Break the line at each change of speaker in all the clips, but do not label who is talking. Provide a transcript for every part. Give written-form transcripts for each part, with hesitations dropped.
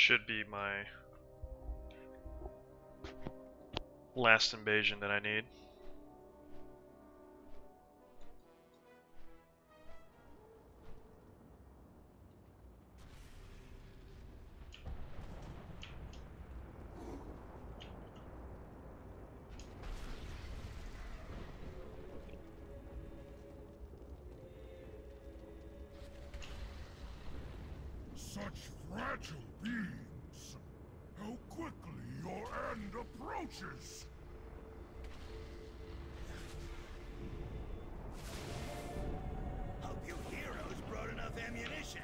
should be my last invasion that I need.
Such fragile beings! How quickly your end approaches!
Hope you heroes brought enough ammunition.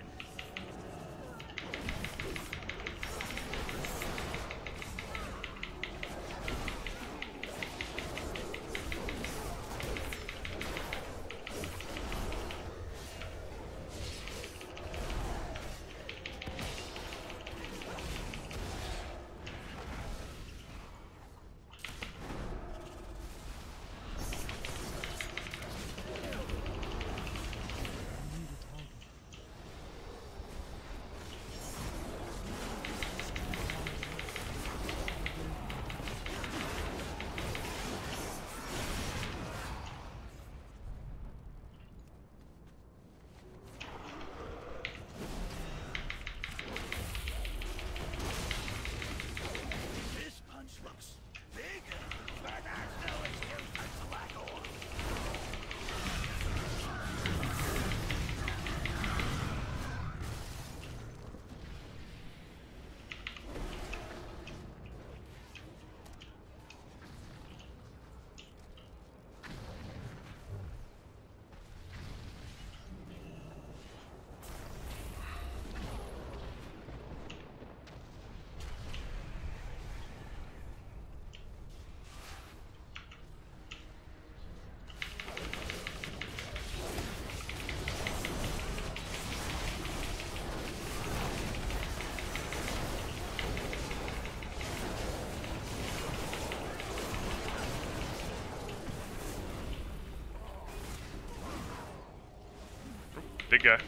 Big guy.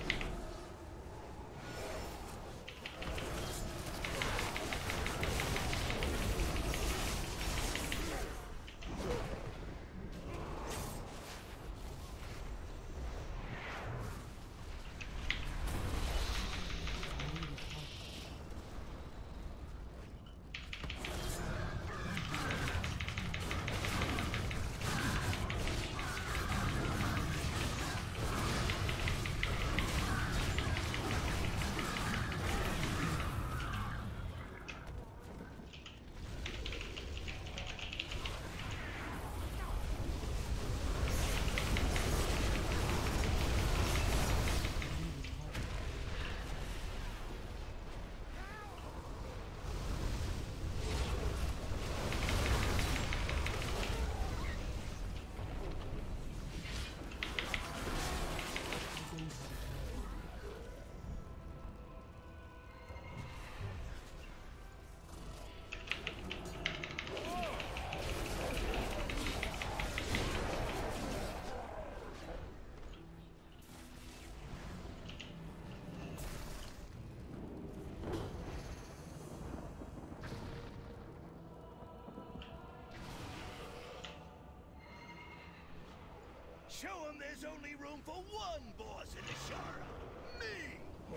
Show them there's only room for one boss in Ashara. Me!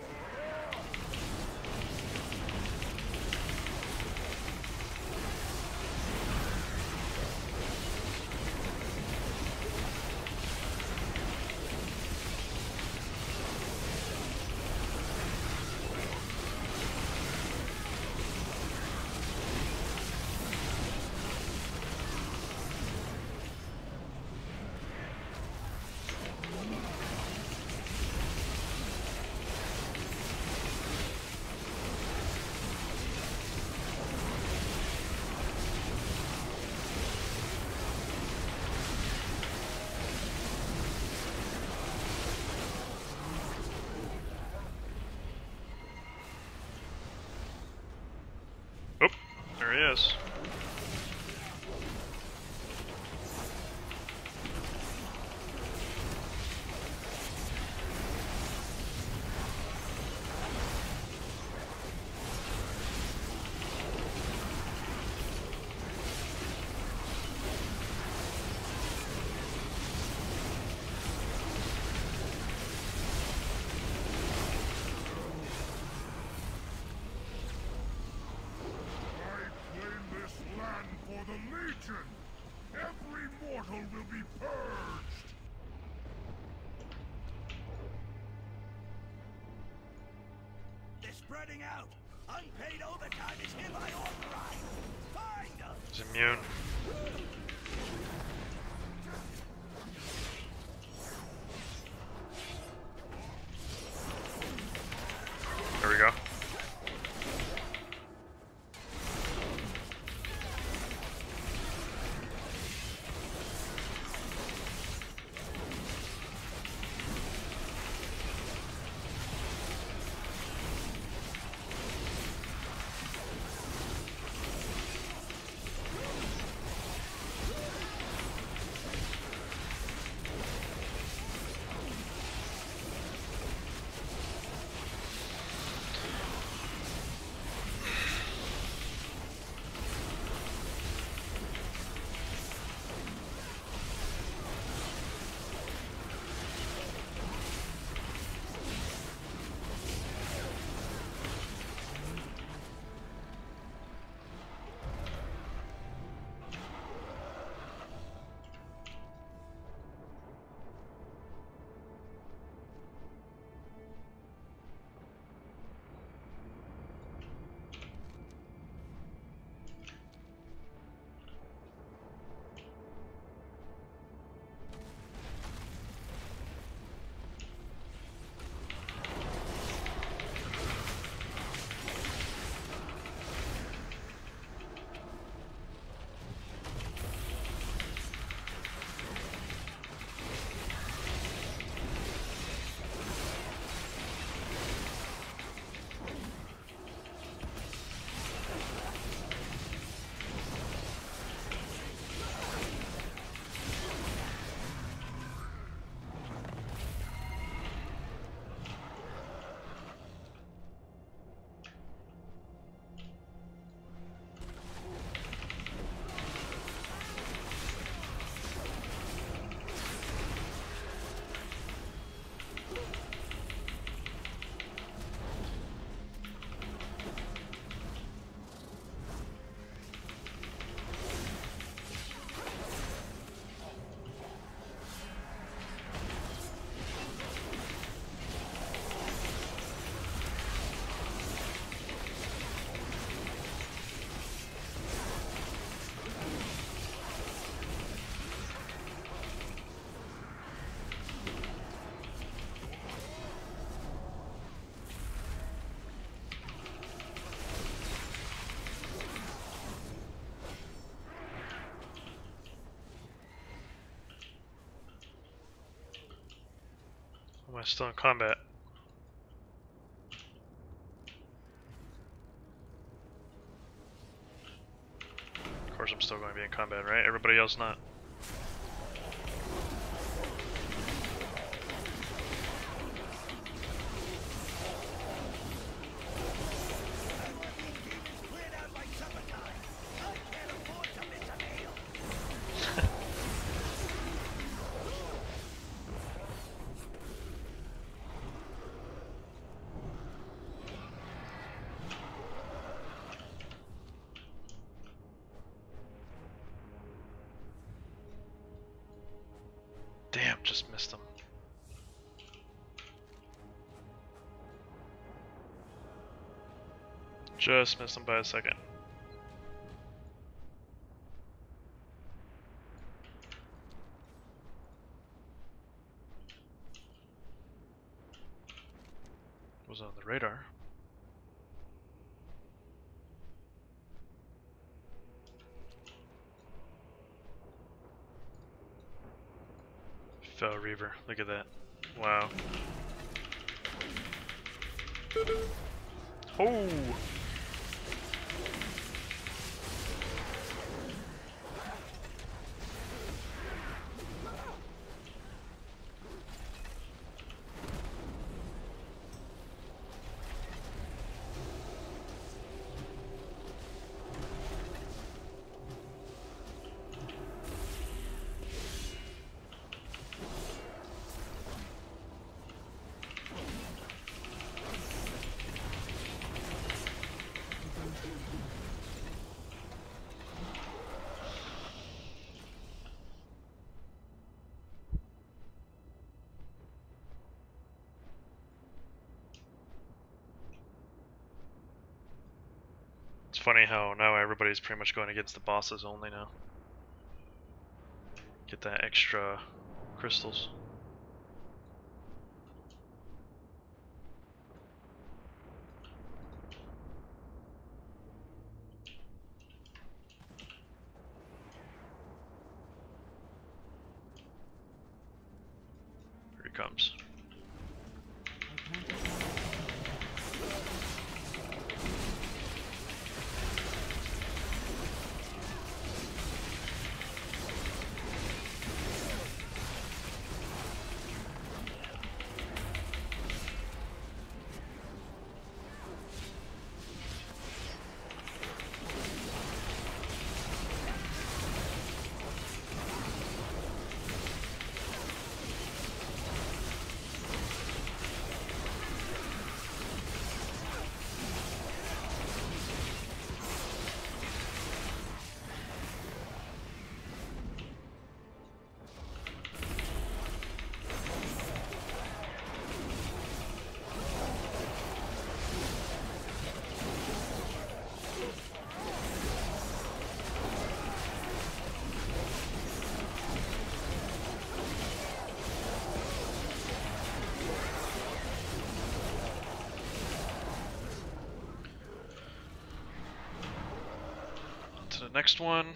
Oh, there he is.
is spreading out. Unpaid overtime is hereby authorized. Find them.
He's immune. There we go. Am I still in combat? Of course I'm still going to be in combat, right? Everybody else not.
Cleared out like summertime. I can't afford to miss a meal.
Damn, just missed him. Just missed him by a second. Was on the radar. Fell Reaver, look at that. Wow. Oh! It's funny how now everybody's pretty much going against the bosses only now. Get that extra crystals. Here he comes. To the next one.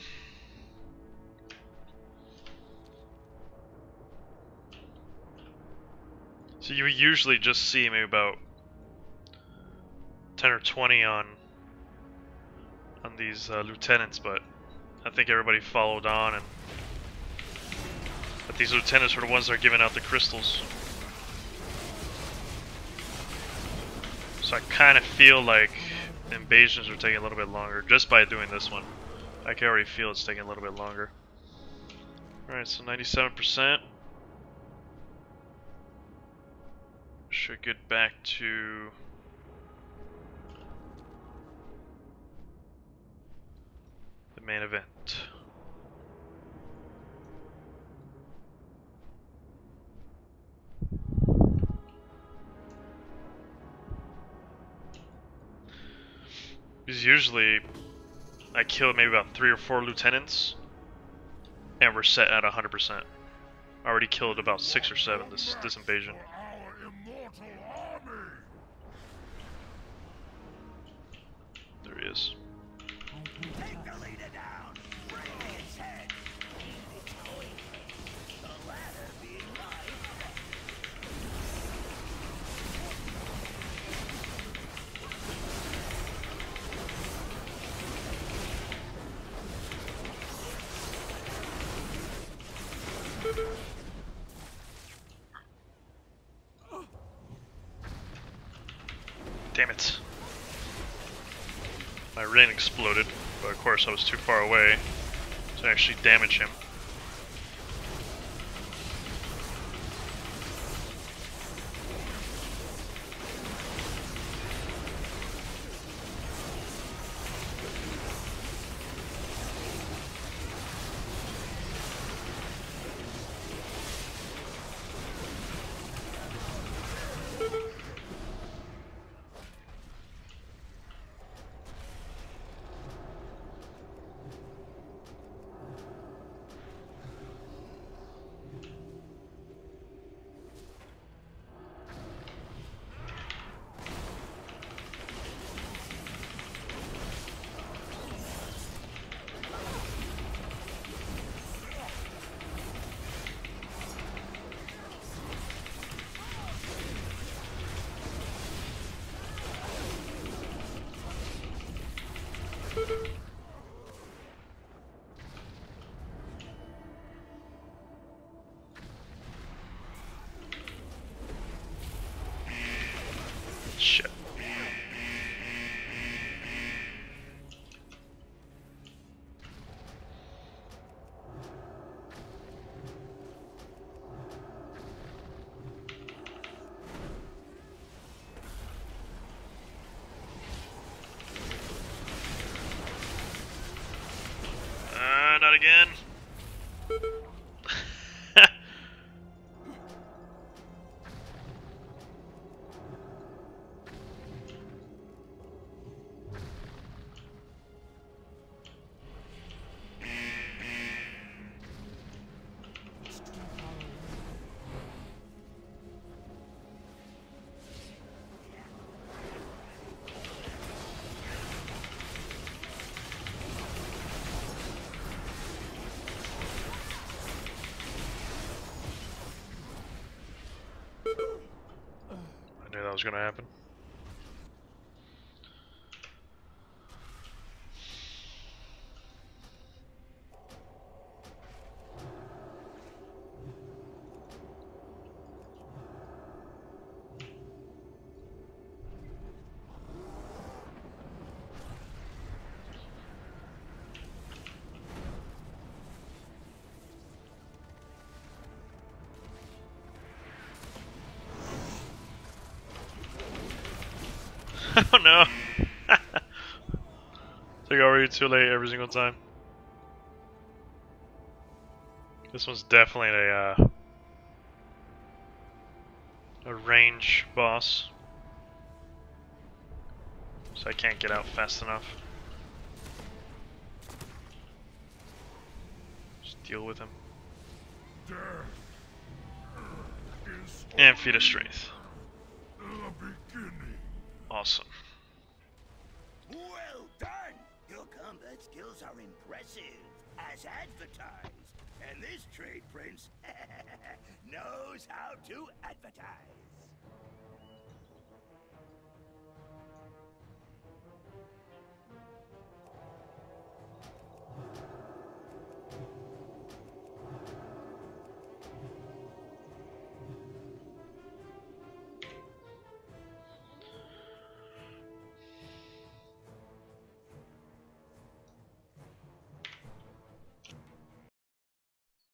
So you usually just see maybe about 10 or 20 on these lieutenants, but I think everybody followed on, and but these lieutenants are the ones that are giving out the crystals. So I kind of feel like the invasions are taking a little bit longer just by doing this one. I can already feel it's taking a little bit longer. Alright, so 97%. Should get back to the main event. Because usually I kill maybe about 3 or 4 lieutenants and we're set at 100%. I already killed about 6 or 7 this invasion. There he is.
Take the leader down. Bring its head. It's going. The ladder being light.
Damn it. My ring exploded, but of course I was too far away to actually damage him. Shit. Not again. knew that was gonna happen. Oh no! Think already too late every single time. This one's definitely a range boss, so I can't get out fast enough. Just deal with him.
Death is
And feed of strength.
the beginning.
Awesome.
Well done! Your combat skills are impressive, as advertised. And this trade prince knows how to advertise.